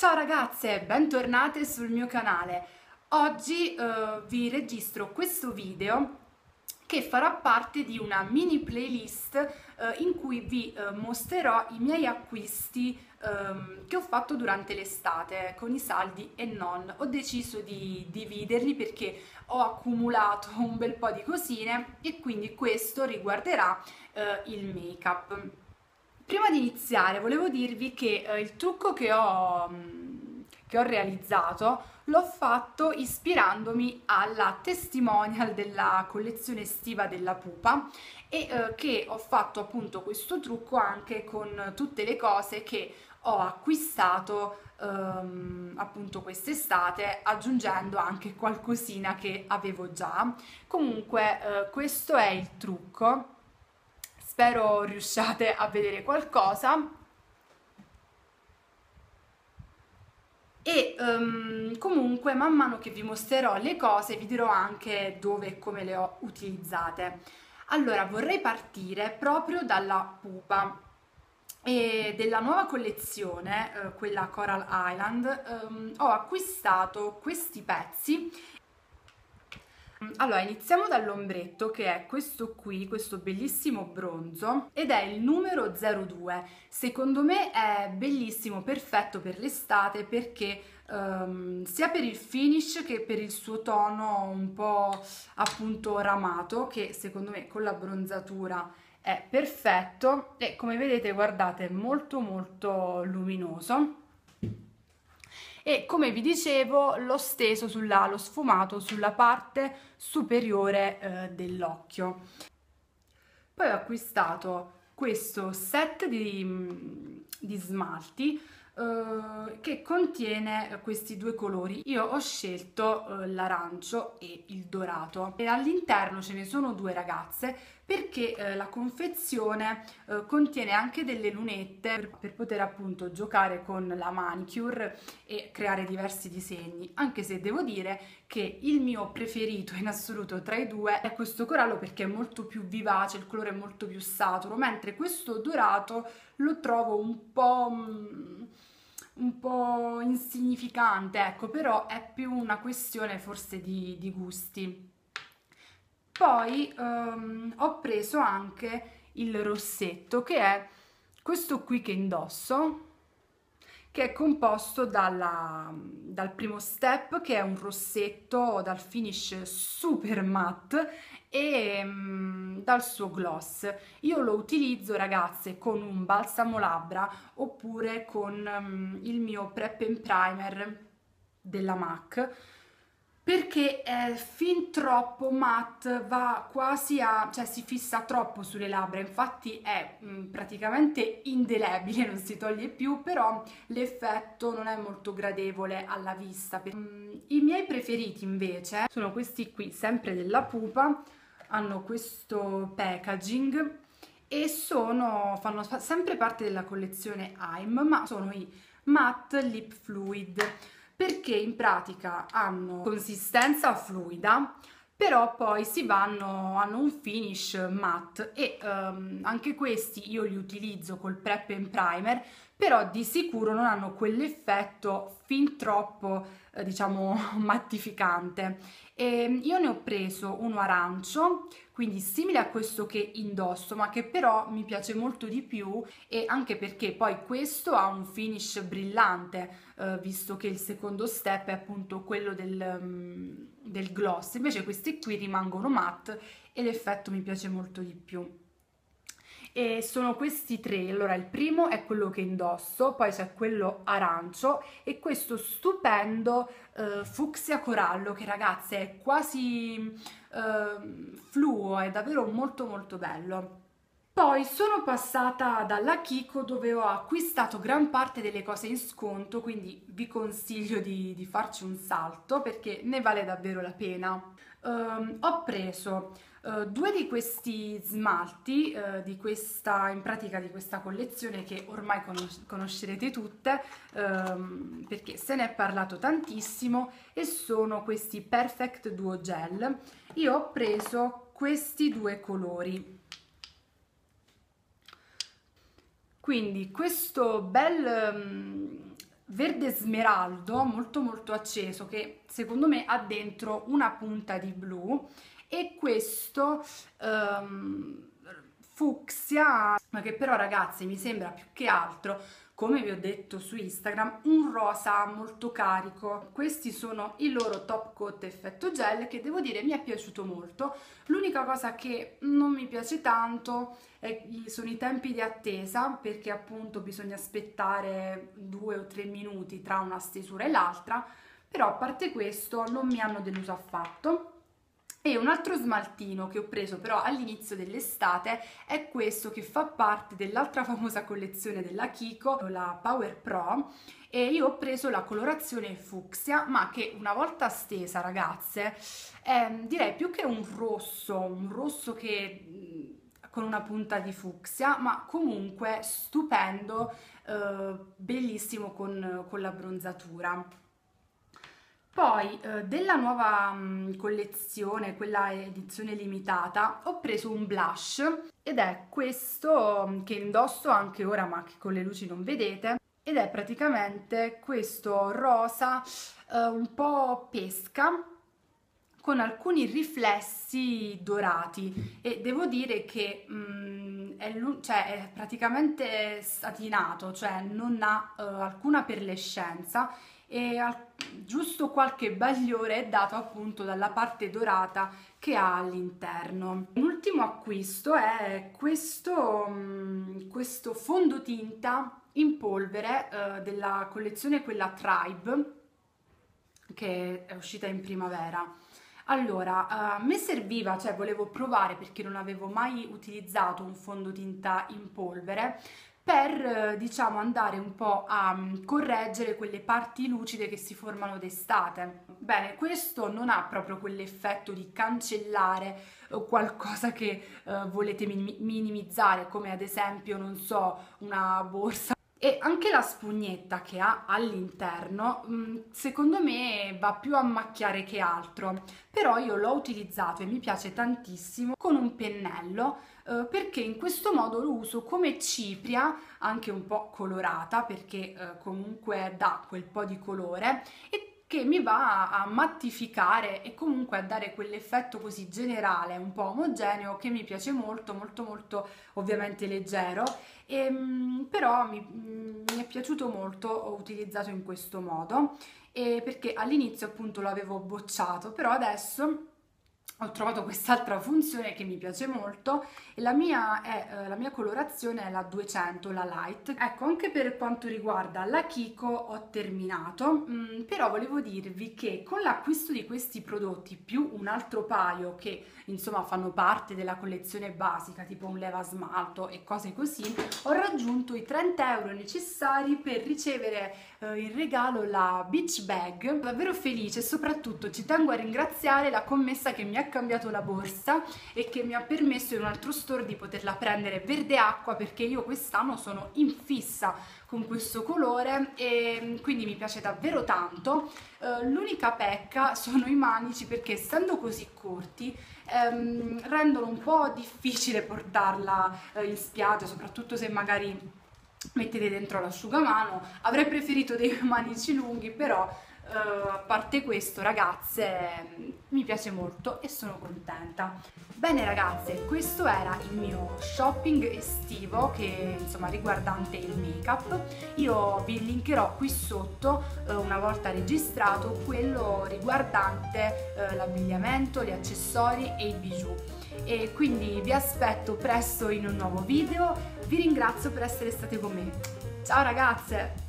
Ciao ragazze, bentornate sul mio canale. Oggi vi registro questo video che farà parte di una mini playlist in cui vi mostrerò i miei acquisti che ho fatto durante l'estate con i saldi e non. Ho deciso di dividerli perché ho accumulato un bel po' di cosine e quindi questo riguarderà il make-up. Prima di iniziare volevo dirvi che il trucco che ho realizzato l'ho fatto ispirandomi alla testimonial della collezione estiva della Pupa e che ho fatto appunto questo trucco anche con tutte le cose che ho acquistato appunto quest'estate, aggiungendo anche qualcosina che avevo già. Comunque questo è il trucco. Spero riusciate a vedere qualcosa e comunque man mano che vi mostrerò le cose vi dirò anche dove e come le ho utilizzate. Allora vorrei partire proprio dalla Pupa e della nuova collezione, quella Coral Island. Ho acquistato questi pezzi. Allora, iniziamo dall'ombretto, che è questo qui, questo bellissimo bronzo, ed è il numero 02. Secondo me è bellissimo, perfetto per l'estate, perché sia per il finish che per il suo tono un po' appunto ramato, che secondo me con la bronzatura è perfetto. E come vedete, guardate, è molto molto luminoso. E come vi dicevo l'ho steso l'ho sfumato sulla parte superiore dell'occhio. Poi ho acquistato questo set di smalti che contiene questi due colori. Io ho scelto l'arancio e il dorato e all'interno ce ne sono due ragazze perché la confezione contiene anche delle lunette per poter appunto giocare con la manicure e creare diversi disegni, anche se devo dire che il mio preferito in assoluto tra i due è questo corallo perché è molto più vivace, il colore è molto più saturo, mentre questo dorato lo trovo un po' insignificante, ecco, però è più una questione forse di gusti. Poi ho preso anche il rossetto, che è questo qui che indosso, che è composto dal primo step, che è un rossetto dal finish super matte, e dal suo gloss. Io lo utilizzo, ragazze, con un balsamo labbra oppure con il mio Prep and Primer della MAC, perché è fin troppo matte, va quasi cioè si fissa troppo sulle labbra, infatti è praticamente indelebile, non si toglie più, però l'effetto non è molto gradevole alla vista. I miei preferiti invece sono questi qui, sempre della Pupa, hanno questo packaging e fanno sempre parte della collezione AIM, ma sono i Matte Lip Fluid, perché in pratica hanno consistenza fluida, però poi hanno un finish matte e anche questi io li utilizzo col Prep and Primer, però di sicuro non hanno quell'effetto fin troppo diciamo mattificante. E io ne ho preso uno arancio, quindi simile a questo che indosso, ma che però mi piace molto di più, e anche perché poi questo ha un finish brillante, visto che il secondo step è appunto quello del gloss, invece questi qui rimangono matte e l'effetto mi piace molto di più. E sono questi tre. Allora, il primo è quello che indosso, poi c'è quello arancio e questo stupendo fucsia corallo, che ragazze è quasi fluo, è davvero molto molto bello. Poi sono passata dalla Kiko, dove ho acquistato gran parte delle cose in sconto, quindi vi consiglio di farci un salto perché ne vale davvero la pena. Ho preso due di questi smalti in pratica di questa collezione che ormai conoscerete tutte, perché se ne è parlato tantissimo, e sono questi Perfect Duo Gel. Io ho preso questi due colori. Quindi questo bel verde smeraldo molto molto acceso, che secondo me ha dentro una punta di blu, e questo fucsia, ma che però ragazzi mi sembra più che altro, come vi ho detto su Instagram, un rosa molto carico. Questi sono i loro Top Coat Effetto Gel, che devo dire mi è piaciuto molto. L'unica cosa che non mi piace tanto sono i tempi di attesa, perché appunto bisogna aspettare 2 o 3 minuti tra una stesura e l'altra, però a parte questo non mi hanno deluso affatto. E un altro smaltino che ho preso però all'inizio dell'estate è questo, che fa parte dell'altra famosa collezione della Kiko, la Power Pro, e io ho preso la colorazione fucsia, ma che una volta stesa, ragazze, direi più che un rosso che con una punta di fucsia, ma comunque stupendo, bellissimo con l'abbronzatura. Poi della nuova collezione, quella edizione limitata, ho preso un blush, ed è questo che indosso anche ora, ma che con le luci non vedete, ed è praticamente questo rosa un po' pesca, con alcuni riflessi dorati, e devo dire che è praticamente satinato, cioè non ha alcuna perlescenza, e giusto qualche bagliore è dato appunto dalla parte dorata che ha all'interno. L'ultimo acquisto è questo fondotinta in polvere della collezione, quella Tribe, che è uscita in primavera. Allora, a me serviva, cioè volevo provare, perché non avevo mai utilizzato un fondotinta in polvere, per diciamo andare un po' a correggere quelle parti lucide che si formano d'estate. Bene, questo non ha proprio quell'effetto di cancellare qualcosa che volete minimizzare, come ad esempio, non so, una borsa. E anche la spugnetta che ha all'interno, secondo me va più a macchiare che altro, però io l'ho utilizzato e mi piace tantissimo con un pennello, perché in questo modo lo uso come cipria, anche un po' colorata, perché comunque dà quel po' di colore, e che mi va a mattificare e comunque a dare quell'effetto così generale, un po' omogeneo, che mi piace molto, molto, molto, ovviamente leggero, però mi è piaciuto molto, ho utilizzato in questo modo, perché all'inizio appunto l'avevo bocciato, però adesso ho trovato quest'altra funzione che mi piace molto, e la mia colorazione è la 200, la light. Ecco, anche per quanto riguarda la Kiko ho terminato, però volevo dirvi che con l'acquisto di questi prodotti più un altro paio che insomma fanno parte della collezione basica, tipo un leva smalto e cose così, ho raggiunto i 30 euro necessari per ricevere in regalo la beach bag. Sono davvero felice, e soprattutto ci tengo a ringraziare la commessa che mi ha cambiato la borsa e che mi ha permesso in un altro store di poterla prendere verde acqua, perché io quest'anno sono in fissa con questo colore e quindi mi piace davvero tanto. L'unica pecca sono i manici, perché essendo così corti rendono un po' difficile portarla in spiaggia, soprattutto se magari mettete dentro l'asciugamano. Avrei preferito dei manici lunghi, però a parte questo, ragazze, mi piace molto e sono contenta. Bene ragazze, questo era il mio shopping estivo, che insomma riguardante il make up. Io vi linkerò qui sotto, una volta registrato, quello riguardante l'abbigliamento, gli accessori e i bijou. E quindi vi aspetto presto in un nuovo video. Vi ringrazio per essere state con me. Ciao ragazze!